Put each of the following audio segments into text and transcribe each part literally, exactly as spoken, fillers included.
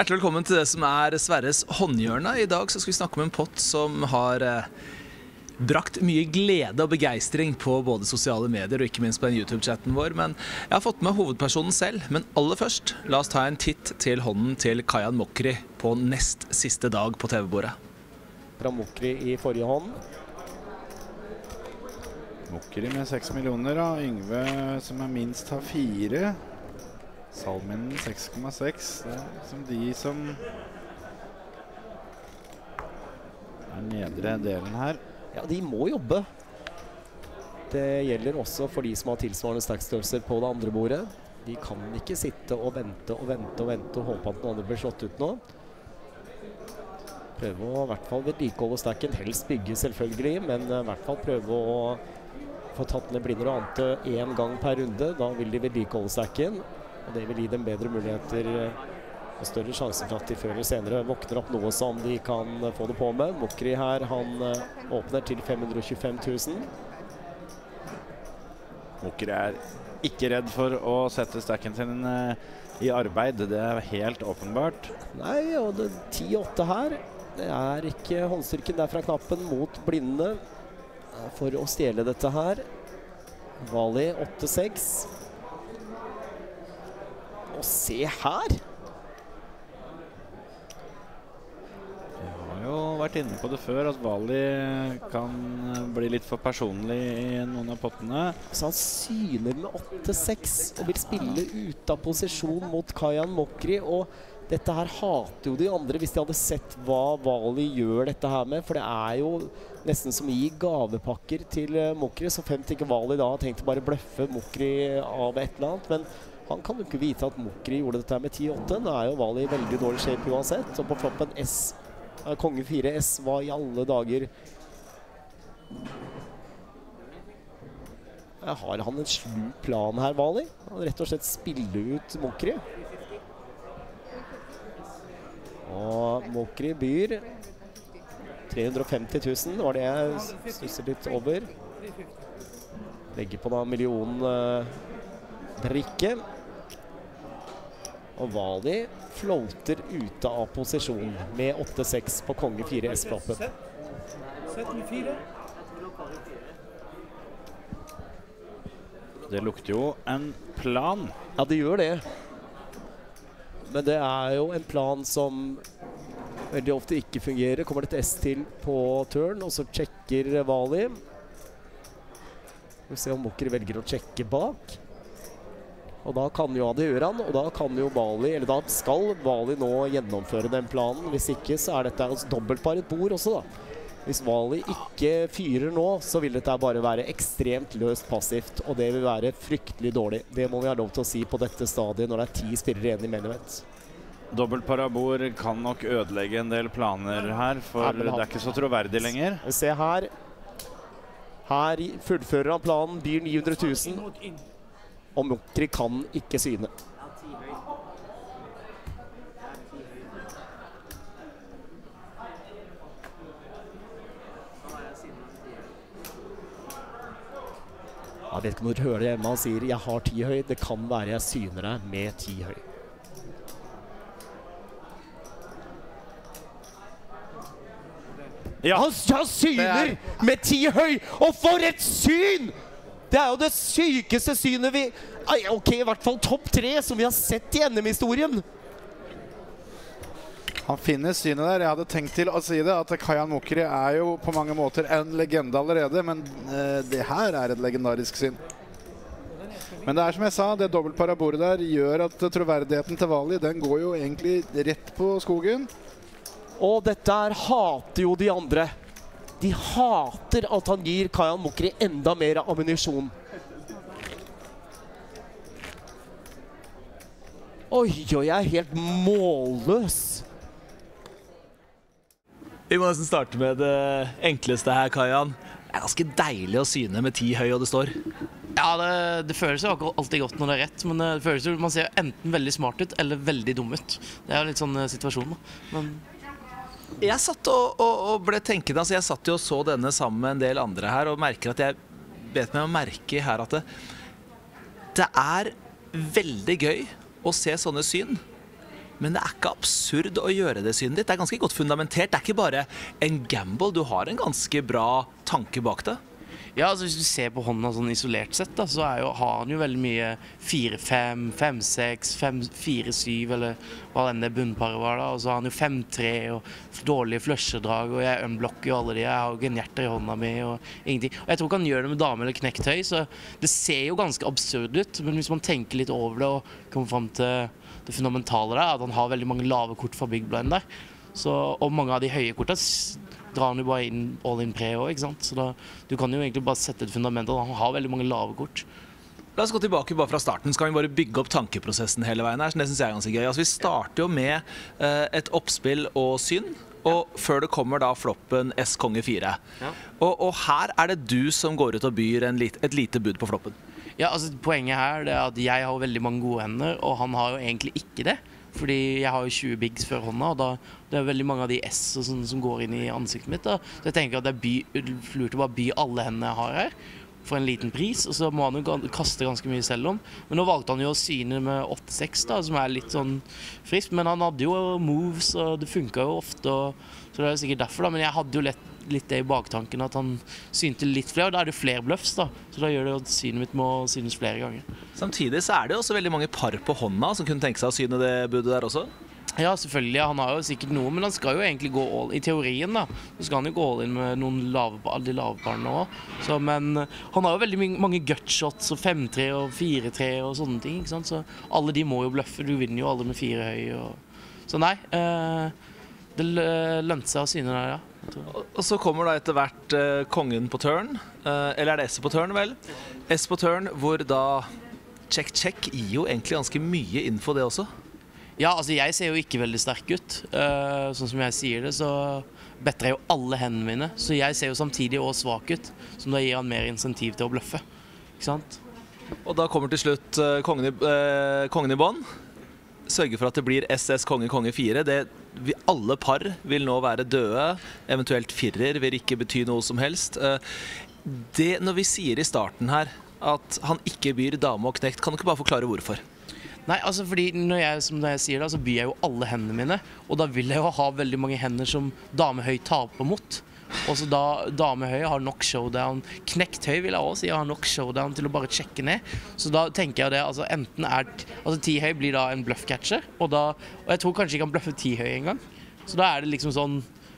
Hjertelig velkommen til det som er Sverres håndhjørne. I dag så skal vi snakke om en pott som har eh, brakt mye glede og begeistring på både sosiale medier og ikke minst på den YouTube-chatten vår. Men jeg har fått med hovedpersonen selv. Men aller først, la oss ta en titt til hånden til Kayan Mokri på nest siste dag på T V-bordet. Fra Mokri i forrige hånd. Mokri med seks millioner, da. Yngve som er minst har fire. Salminen seks komma seks. Det er som de som er nedre delen her. Ja, de må jobbe. Det gjelder også for de som har tilsvarende stackstørrelser på det andre bordet. De kan ikke sitte og vente og vente og vente og håpe at noen andre blir slått ut nå. Prøve å i hvert fall vedlikeholde stacken, helst bygge selvfølgelig, men i hvert fall prøve å få tatt ned blinder og ante en gang per runde. Da vil de vedlikeholde stacken, og det vil gi dem bedre muligheter og større sjanse for at de før eller senere våkner opp noe som de kan få det på med. Mokri her, han åpner til fem hundre og tjuefem tusen. Mokri er ikke redd for å sette stacken sin i arbeid, det er helt åpenbart. Nei, og det ti åtte her, det er ikke håndstyrken der fra knappen mot blindene for å stjele dette her. Vali åtte seks. Og se her! Jeg har jo vært inne på det før, at Vali kan bli litt for personlig i noen av pottene. Så han syner med åtte seks og vil spille ut av posisjon mot Kayan Mokri, og dette her hater jo de andre hvis de hadde sett hva Vali gjør dette her med, for det er jo nesten som å gi gavepakker til Mokri, så fremt ikke Vali da har tenkt å bare bløffe Mokri av et eller annet, men han kan jo ikke vite at Mokri gjorde dette med ti åtte. Nå er jo Vali i veldig dårlig shape uansett. Så på floppen S, konge fire S, hva i alle dager? Her har han en slu plan her, Vali. Han rett og slett spiller ut Mokri. Og Mokri byr tre hundre og femti tusen, var det jeg stusser litt over. Legger på da millionen uh, brikke. Og Vali floater ute av posisjon med åtte seks på konge fire S-floppen. Det lukter jo en plan. Ja, det gjør det. Men det er jo en plan som veldig ofte ikke fungerer. Kommer det et S til på turn, og så sjekker Vali. Vi ser om Mokri velger å sjekke bak. Og da kan jo det gjøre han, og da kan jo Vali, eller da skal Vali nå gjennomføre den planen. Hvis ikke så er dette et dobbeltparet bord også da. Hvis Vali ikke fyrer nå, så vil dette bare være ekstremt løst passivt, og det vil være fryktelig dårlig. Det må vi ha lov til å si på dette stadiet når det er ti spillere igjen i main event. Dobbeltparabord kan nok ødelegge en del planer her, for det er ikke så troverdig lenger. Se her. Her fullfører han planen, byr ni hundre tusen. Og Mokri kan ikke syne. Jeg vet ikke om du hører det hjemme, han sier jeg har ti høy, det kan være jeg syner deg med ti høy. Ja, han, han syner med ti høy, og for et syn! Det er jo det sykeste synet vi... Ok, i hvert fall topp tre som vi har sett i N M-historien. Han finner synet der. Jeg hadde tenkt til å si det, at Kayan Mokri er jo på mange måter en legende allerede, men eh, det her er et legendarisk syn. Men det er som jeg sa, det dobbeltparabordet der gjør at troverdigheten til Vali, den går jo egentlig rett på skogen. Og dette her hater jo de andre. De hater at han gir Kayan Mokri enda mer ammunisjon. Oi, oi, jeg er helt målløs. Vi må nesten starte med det enkleste her, Kayan. Det er ganske deilig å syne med ti høy, og det står. Ja, det, det føles jo alltid godt når det er rett, men det føles jo, man ser enten veldig smart ut, eller veldig dum ut. Det er jo litt sånn situasjon, da. Men jeg satt og, og, og ble tenkende, altså jeg satt jo og så denne sammen med en del andre her, og merker at jeg vet meg å merke her at det, det er veldig gøy å se sånne syn. men det er ikke absurd å gjøre det synet ditt. Det er ganske godt fundamentert. Det er ikke bare en gamble. Du har en ganske bra tanke bak det. Ja, altså hvis du ser på hånda sånn isolert sett, da, så er jo, har han jo veldig mye fire fem, fem seks, fire syv, eller hva enn det bunnparet var da, og så har han jo fem tre og dårlige flusherdrag, og jeg unblocker jo alle de, jeg har jo genjerter i hånda mi og ingenting. Og jeg tror ikke han gjør det med dame eller knekt høy, så det ser jo ganske absurd ut, men hvis man tenker litt over det og kommer frem til det fundamentale der, at han har veldig mange lave kort fra Big Blind der, så, og mange av de høye kortene drar han jo bare inn all-in pre også, ikke sant? Så da, du kan jo egentlig bare sette et fundament, og han har veldig mange lave kort. La oss gå tilbake bare fra starten. Skal vi bare bygge opp tankeprosessen hele veien her, så det synes jeg er ganske gøy. Altså, vi starter jo med eh, et oppspill og syn, og ja. Før det kommer da floppen S konge fire. Ja. Og, og her er det du som går ut og byr en lit, et lite bud på floppen. Ja, altså poenget her det er at jeg har veldig mange gode hender, og han har jo egentlig ikke det. Fordi jeg har jo tjue bigs før hånda, og da det er veldig mange av de S og sånn, som går inn i ansiktet mitt. Da. Så jeg tenker at det er lurt å bare by alle hendene jeg har her for en liten pris, og så må han jo kaste ganske mye selv om. Men nå valgte han jo å syne med åtte seks, da, som er litt sånn friskt. Men han hadde jo moves, og det funket jo ofte, og, så det er sikkert derfor. Da. Men jeg hadde jo lett, litt det i baktanken at han synte litt flere, og da er det flere bluffs, da. Så da gjør det at synet mitt må synes flere ganger. Samtidig så er det også veldig mange par på hånda som kunne tenke seg å syne det budet der også. Ja, selvfølgelig. Han har jo sikkert noe, men han skal jo egentlig gå all, i teorien da, så skal han jo gå all inn med noen lave, alle de lave parene også. Men han har jo veldig mange gutshots og fem tre og fire tre og sånne ting, ikke sant? Så alle de må jo bløffe, du vinner jo alle med fire høy. Og... Så nei, eh, det lønte seg å syne der, ja. Og så kommer da etter hvert eh, kongen på turn, eh, eller er det S på turn vel? S på turn, hvor da check-check gir jo egentlig ganske mye info det også. Ja, altså jeg ser jo ikke veldig sterk ut. Uh, sånn som jeg sier det, så better jeg jo alle hendene mine. Så jeg ser jo samtidig også svak ut, som da gir han mer insentiv til å bløffe. Ikke sant? Og da kommer til slutt uh, kongen i, uh, kongen i bånd. Sørger for at det blir S S konge konge fire. Det, vi, alle par vil nå være døde. Eventuelt firer vil ikke bety noe som helst. Uh, det når vi sier i starten her at han ikke byr dame og knekt, kan du ikke bare forklare hvorfor? Nei, altså fordi når jeg, som jeg sier da, så byr jeg jo alle hendene mine, og da vil jeg jo ha veldig mange hender som damehøy taper mot. Og så da damehøy har nok showdown, knekt høy vil jeg også si har nok showdown til å bare sjekke ned. Så da tenker jeg det, altså enten er, altså ti høy blir da en bluffcatcher, og da, og jeg tror kanskje ikke han bløffer ti høy en gang. Så da er det liksom sånn,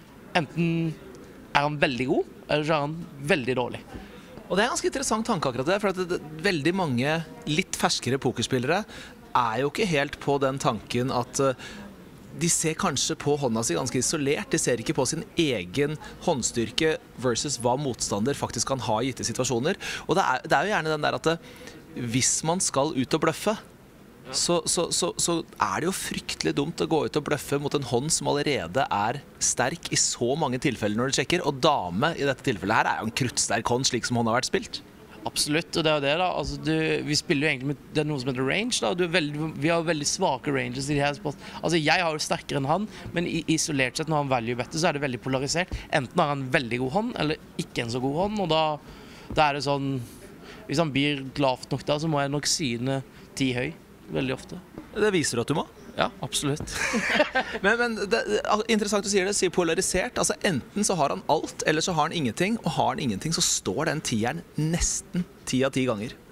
enten er han veldig god, eller så er han veldig dårlig. Og det er en ganske interessant tanke akkurat det, for at det, det, veldig mange litt ferskere pokerspillere er jo ikke helt på den tanken at uh, de ser kanskje på hånda si ganske isolert. De ser ikke på sin egen håndstyrke versus hva motstander faktisk kan ha i gitte situasjoner. Og det er, det er jo gjerne den der at det, hvis man skal ut og bløffe, så, så, så, så er det jo fryktelig dumt å gå ut og bløffe mot en hånd som allerede er sterk i så mange tilfeller når du sjekker. Og dame i dette tilfellet her er jo en kruttsterk hånd slik som hånd har vært spilt. Absolutt, og det er jo det da. Altså, du, vi spiller jo egentlig med det er noe som heter range da. Du er veldig, vi har jo veldig svake ranges i de her sport. Altså jeg har jo sterkere enn han, men isolert sett når han value better så er det veldig polarisert. Enten har han en veldig god hånd, eller ikke en så god hånd, og da, da er det sånn, hvis han blir lavt nok da, så må jeg nok syne ti høy, veldig ofte. Det viser du at du må? Ja, absolutt. men men det, interessant du sier det, sier polarisert. Altså enten så har han alt, eller så har han ingenting. Og har han ingenting, så står den tieren nesten ti av ti ganger.